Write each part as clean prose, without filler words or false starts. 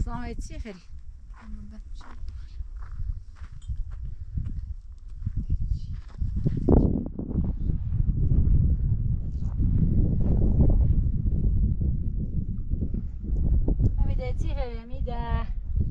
صناعة چی خیلی؟ میده چی خیلی میده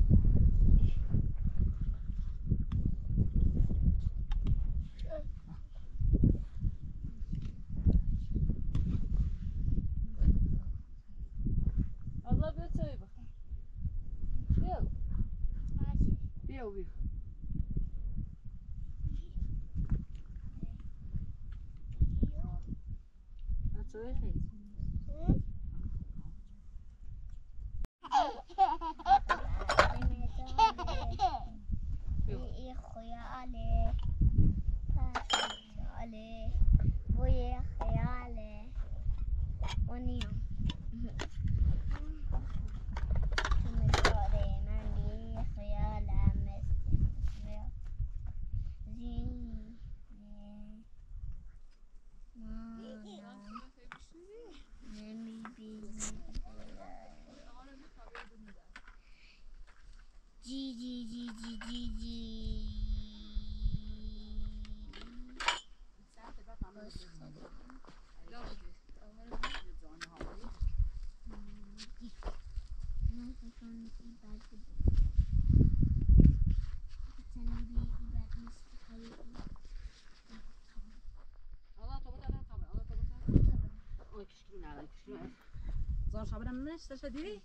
زار شابرم منش تشدی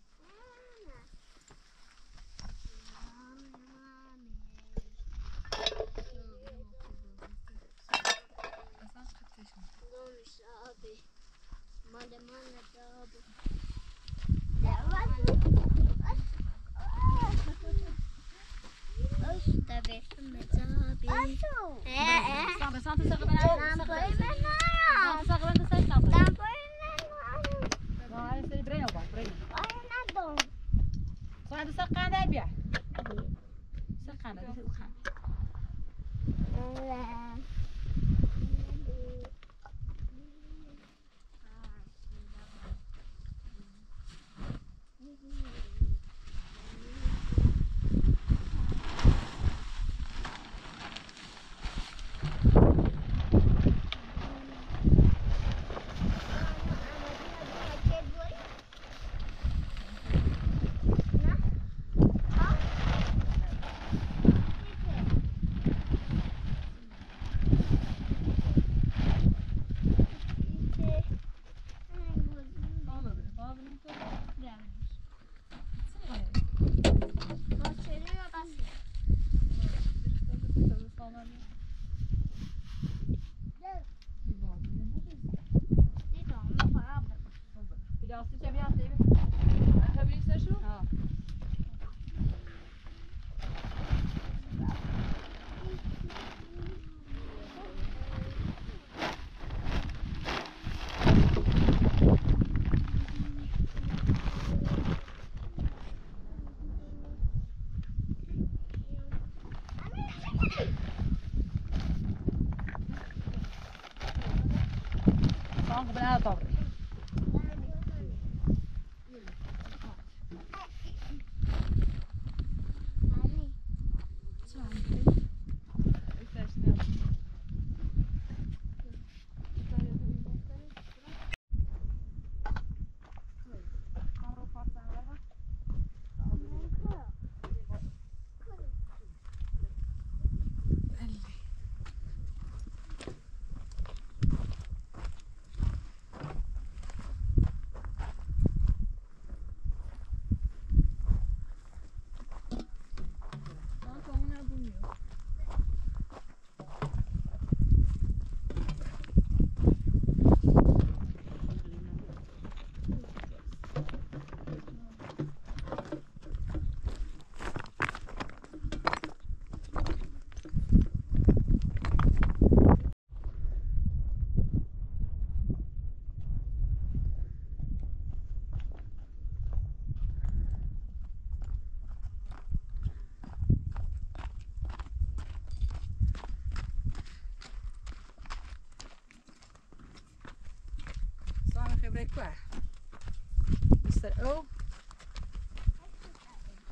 Mr. O.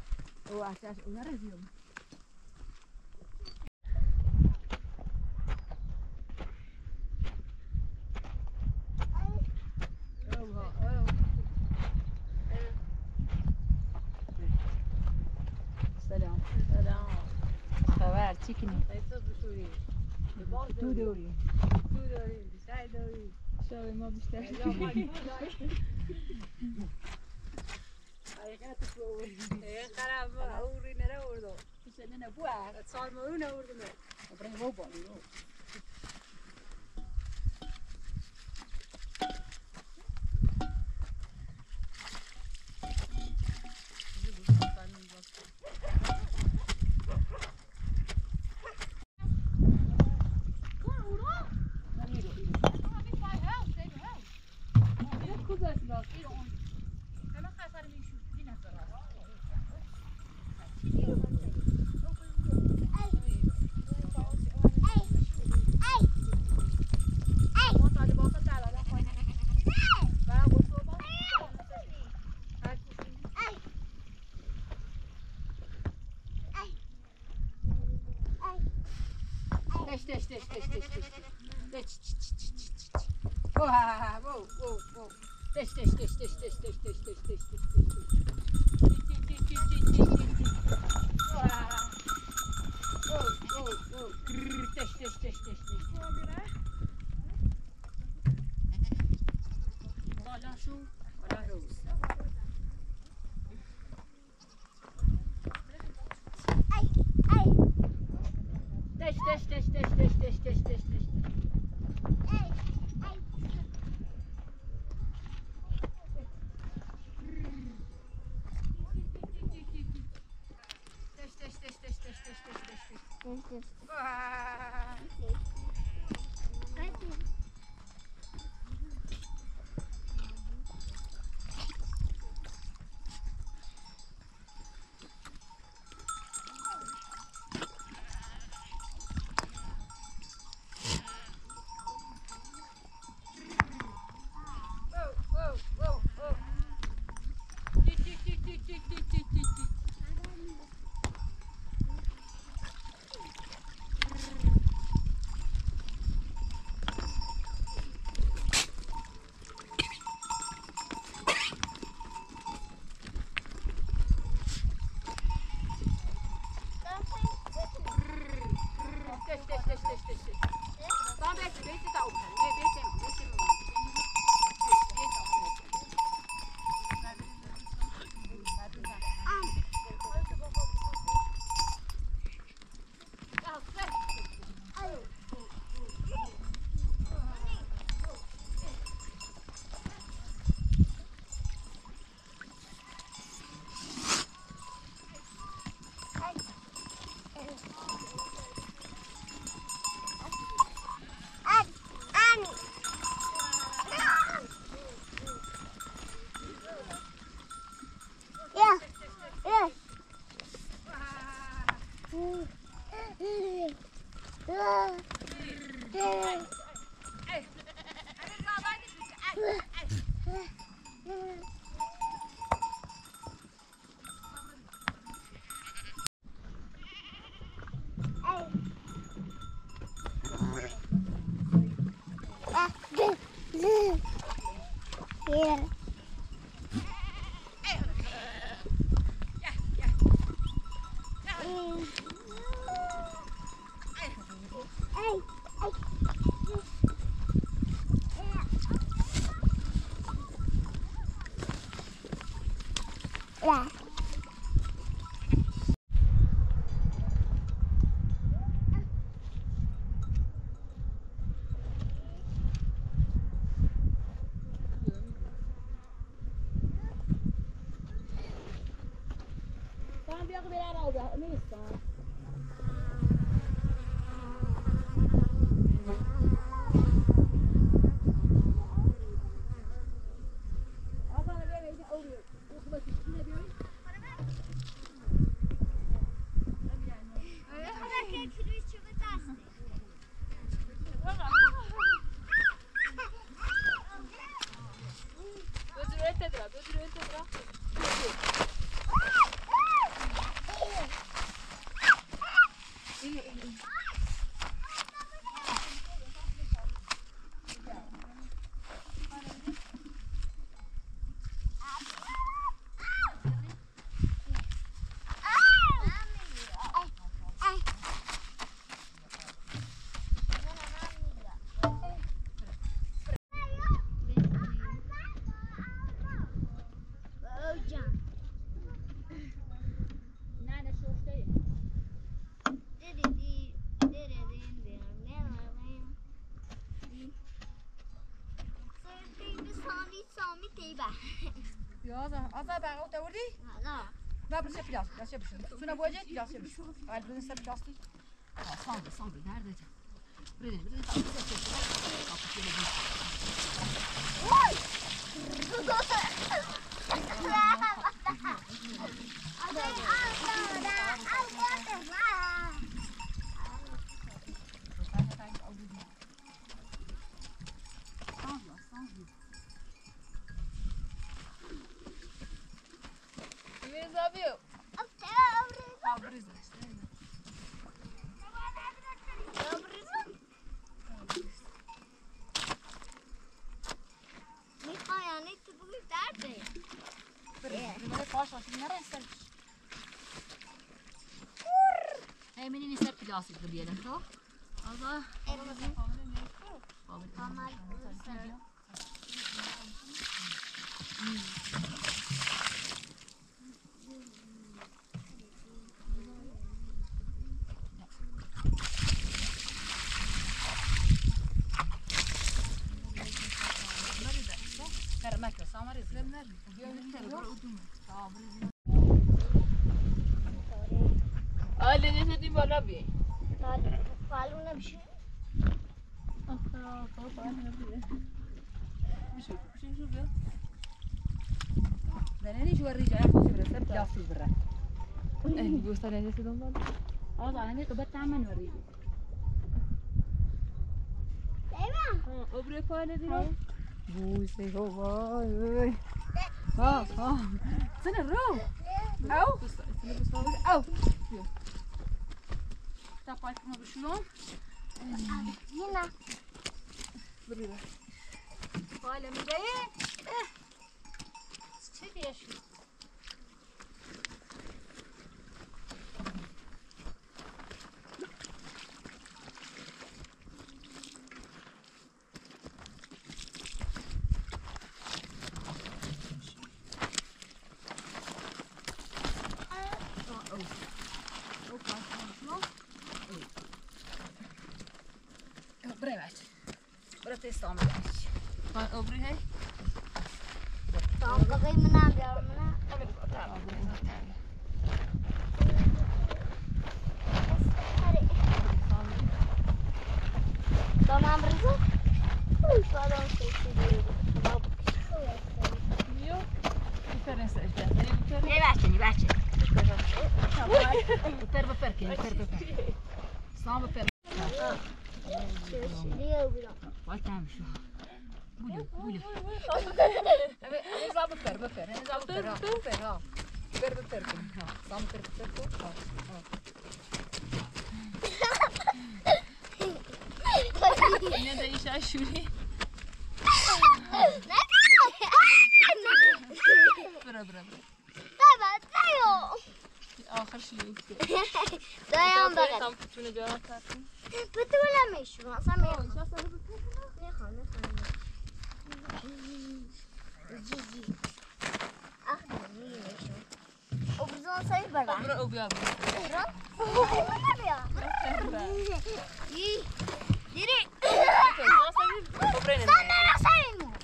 O atrás, una región. سلام سلام خبر چی کنی؟ احساس بشوری تو دوری تو داری بیشتر داری شاید ما بیشتر حقیقت تو این خراب اوری نره وردو سنه نبوه het zal me ook naar worden برای هو بالی رو Azar ben o da vurdu. Ben burası plastik, burası yapışır. Suna boyayacak, plastik yapışır. Hayır, burası plastik. Sandı, nerede? Buraya Hemen ister plastik diyelim to. Azar. Aile ne dedi bana bir? Paluna bir şey. زنانی جواری جای خودی برسه پلاستیک بره. گوشت نجسی دنبال. همین قبط تعمل وری. ابری پای ندیدم. بوسه وای. ها. سن رو. او. تا پای کم بشلون. Yine. Buraya. Hala mirayı. Çiçek yaşıyor. Buraya testam ederiz. ابری هی. Tamam bakayım ne yapıyorum ne? Tamam Rıza. Falan seçiyorum. Yok. Diferença işte. Ne versin. Beper ki. Sağ beper. Diyor bir. Vay tamam şu. Bulu. Evet, zaten beper. Zaten beper ha. Beper. Ha. Sağ beper. Yine de iş aşırı. Bıra. Evet, dayo. Ahir şey yoktu. Dayan bana. Tam bütünü cevap attım. Bütülemiş şu an. Sen mi? Ne kan? Cici. Ah ne yemiş o. O bizon sayı var. Bıra obi abi. Bırak. Ne ya? İyi. Diri. Sen nereye sayın mı?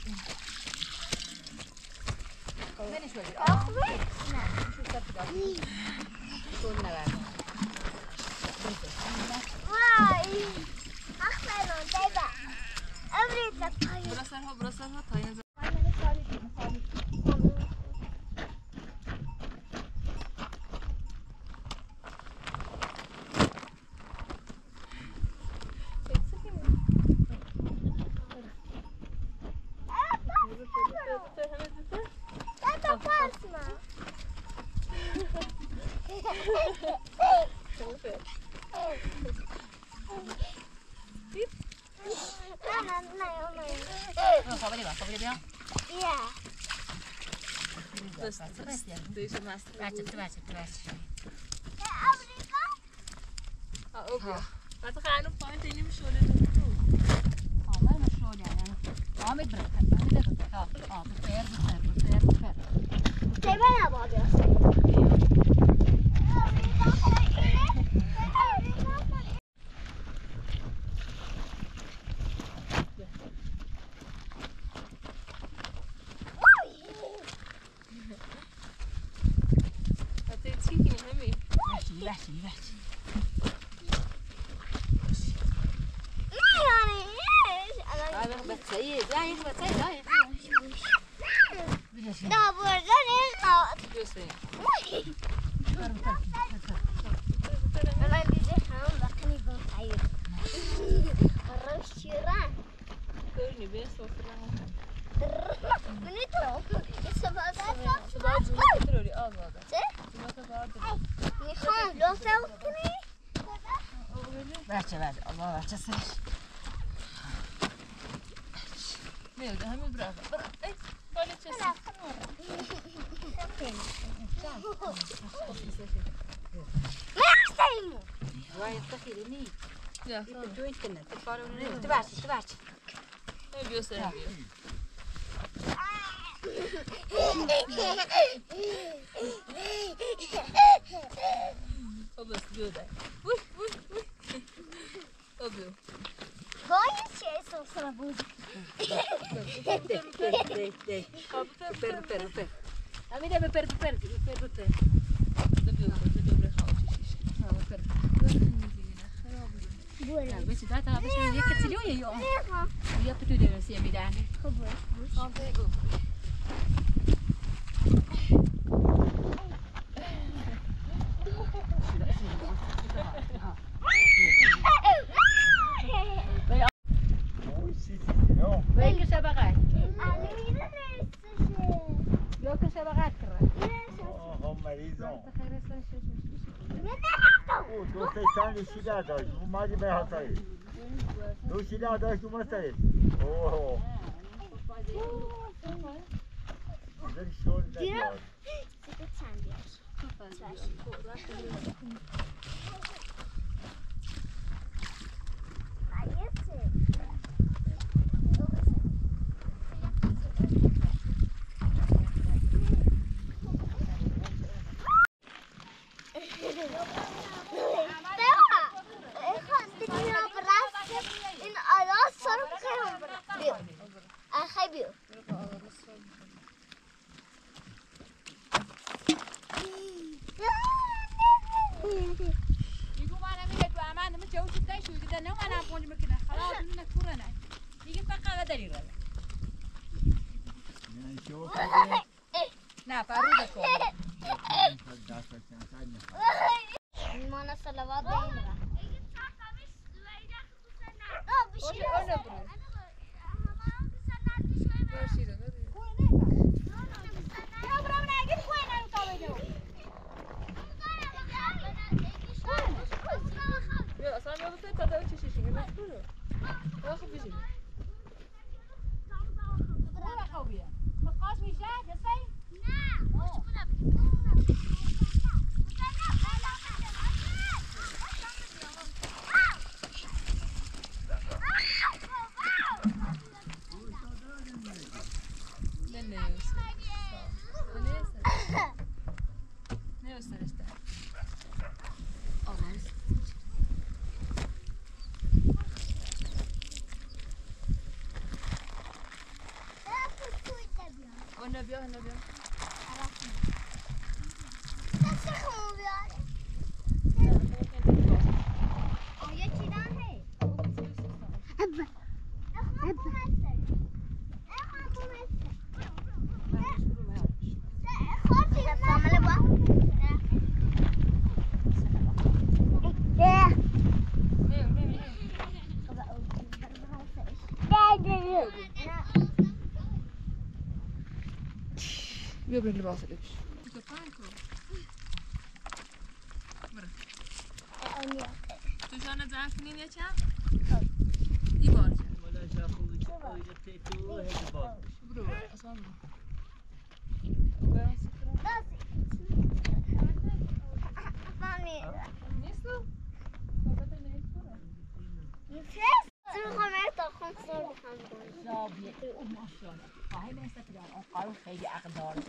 Ben hiç böyle. Ah be. Şu sapıdan. Sonuna ver. Vay. Aferin dede. Ömrü de payı. Burası ha tayın. Får vi det bra? Ja. Det är så mest. Värt. Ja, obi. Vad tar jag nu på inte inne med shoulder. ما مشغول يعني عامل برا بفر Teyben abi abi. بحثي بحثي نه یعنی هذا بتسيد لا يخبط سيد لا نه بردن این قاعد من دیده هم بقنی بان خیر روش شیران كورني بس وفرها منی تو سبازه شباب زوما كترولي هذا چه؟ زوما كترولي میخوام لطفه کنی بچه الله بچه سرش ميل ده هم برافو اي بالي تشسي ما يحترموا وايد تخيلني يا تو انترنت تفاروني تبعتي اي بيوصل بس جوده وي وي وي ابيو باید چه سوسرا بود per Amida per بوره بس ده تا بس هي كتلو يا يوم هي بتودي بس يا ميدان خبر وين سبقات الان لو كسبقات كره هم مریضم میره او دوستان نشیده داشت اومدی به حسایی نوشیده داشت اومد سرش اوه بذاری شل نگیاد يقوم انا ميت وامان متجوز تايش وكذا نو انا بقول مكنا خلاص منك كورنا يجي فقط بدري راه لا فاروق ما صلوات دينها اصلا ما بس تدا چی شیشه میگم برو واخه بيجي ولا خويه مقاش مشاهد يا سي هنا بيا بیا بریم لباس لبش تو جانه ضعف کنین یا چه؟ ای بار برو اصلا برو نیستو؟ بابت نیست خیلی عقل داره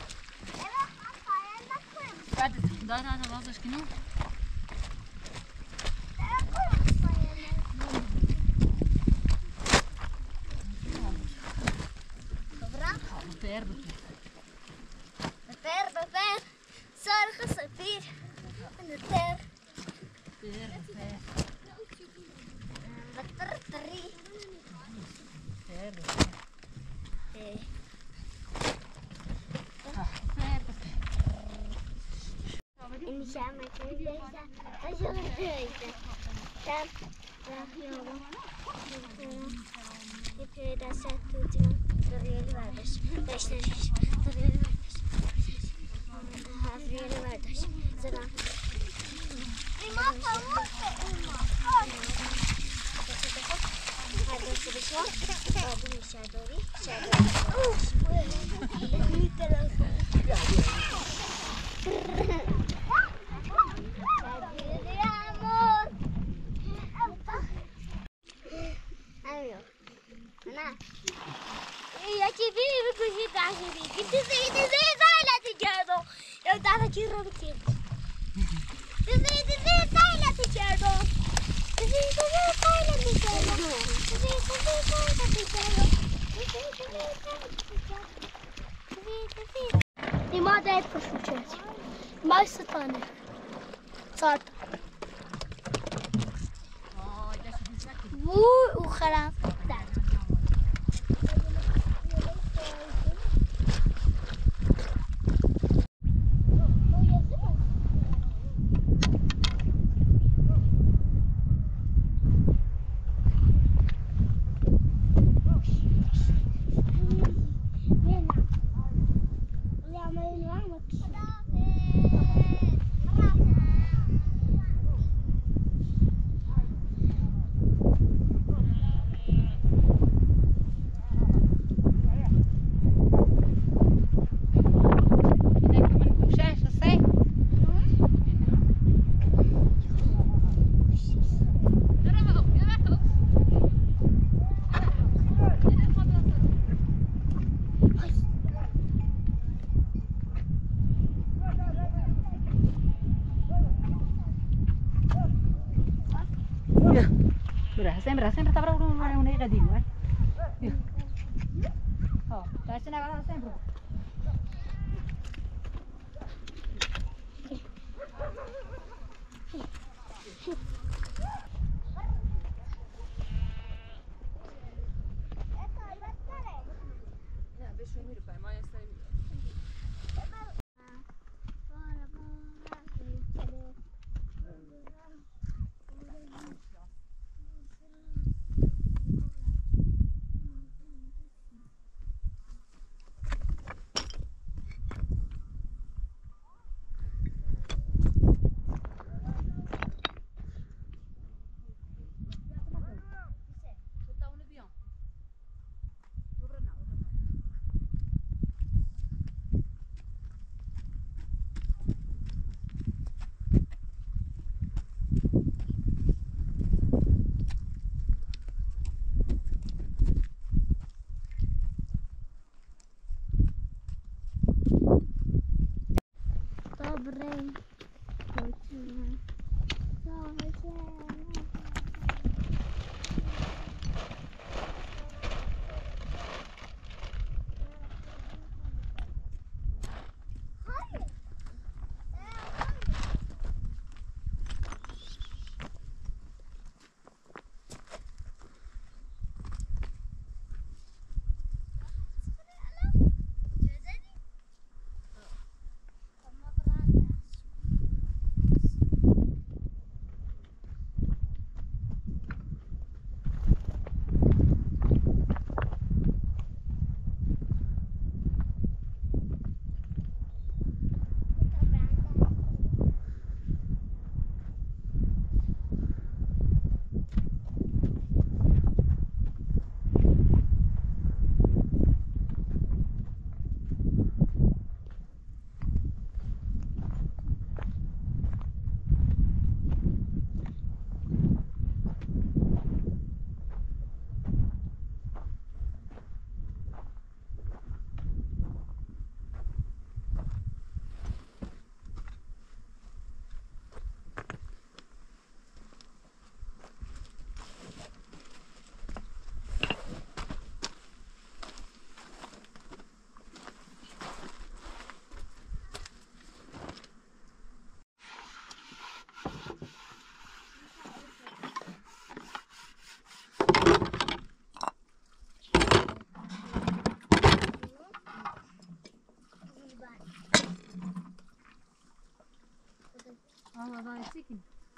داره انا بازش کنو بفر صارخ صفير من الطير بطر طري إن شاء الله تريد أشوف تام يبتدي دست توتون تريد وردش داشتش تريد وردش هفريد وردش زمان ما فهمت هذا سبشوا هذا شادوري يا كبير بكل تعجبي كنت زي لا تجارو لو تعرف كيرو بكير زي لا تجارو زي لا تجارو ما دايت بسوچات ما استانه صار وخلاص Sembra stava un radino, Oh, dai, ce n'era sempre. بکنی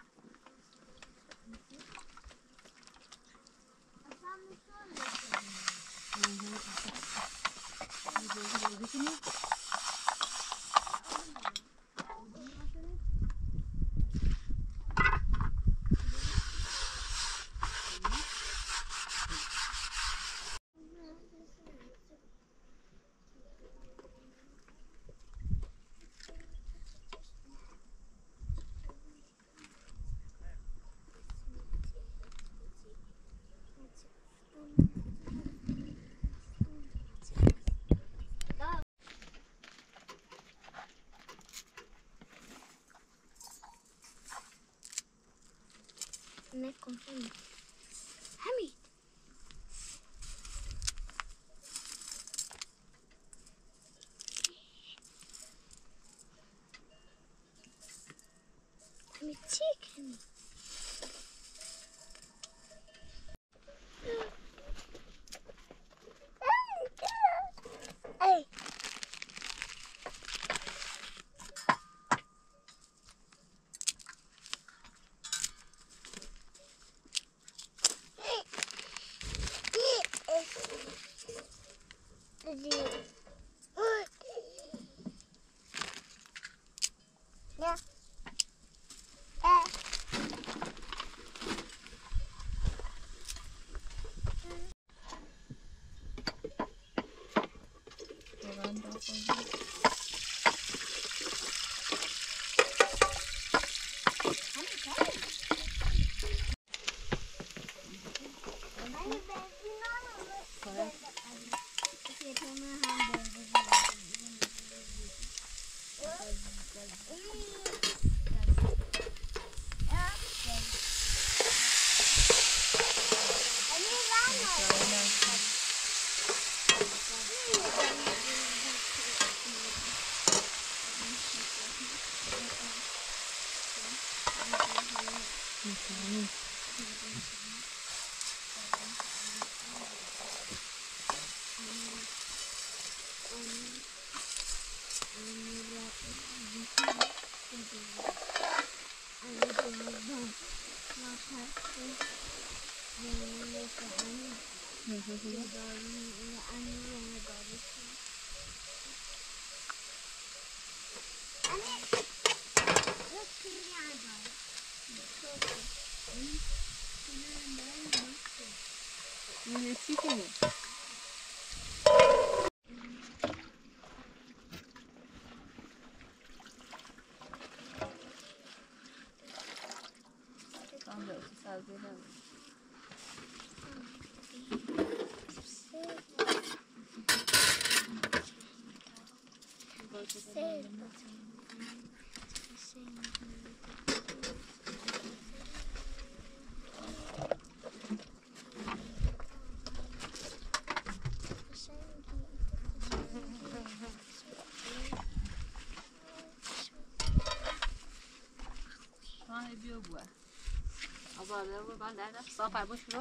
نکن همین همین چی کنی ای Ja. چی کنی؟ بیا بوه آباده بود من در دست صاف باش رو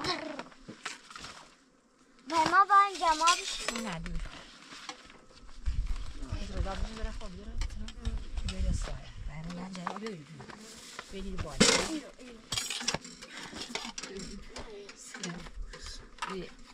و ما با این جمع بشیم نه دور از رضا بزن بره خواب بره سایه برای من جمع برید بالا